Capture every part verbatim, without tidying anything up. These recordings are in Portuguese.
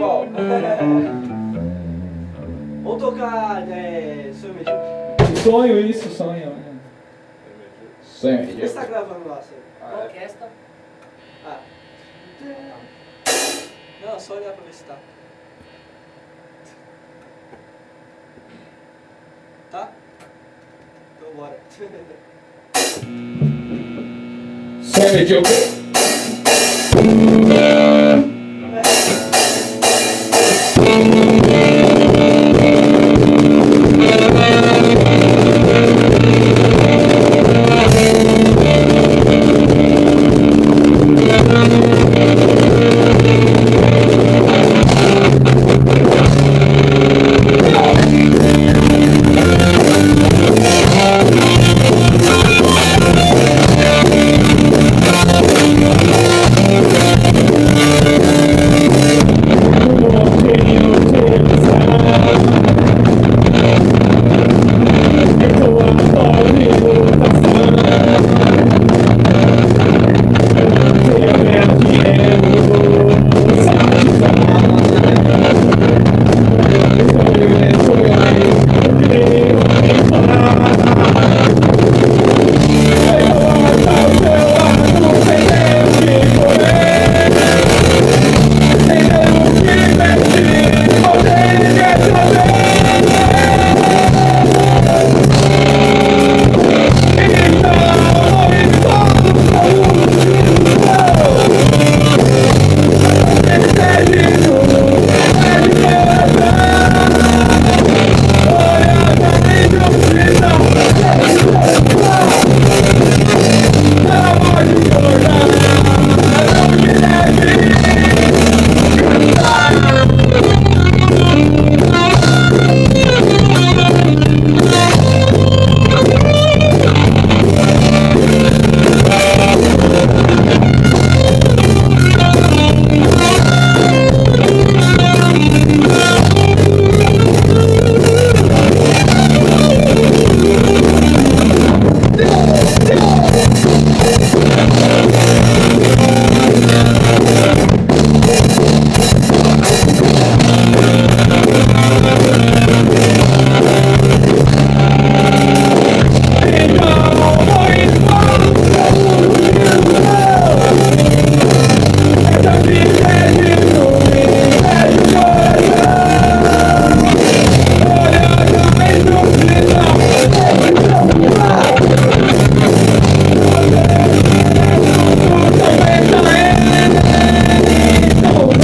qual? Vamos tocar é, Sonho Medíocre. Sonho, isso, sonho. Sonho Vê medíocre. se tá gravando lá, sério. A orquestra. Ah. Não, só olhar pra ver se tá. Tá? Então bora. Sonho medíocre.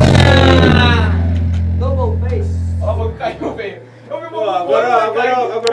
Double face. Ó, vou cair o veio. Eu vi uma Agora, agora, agora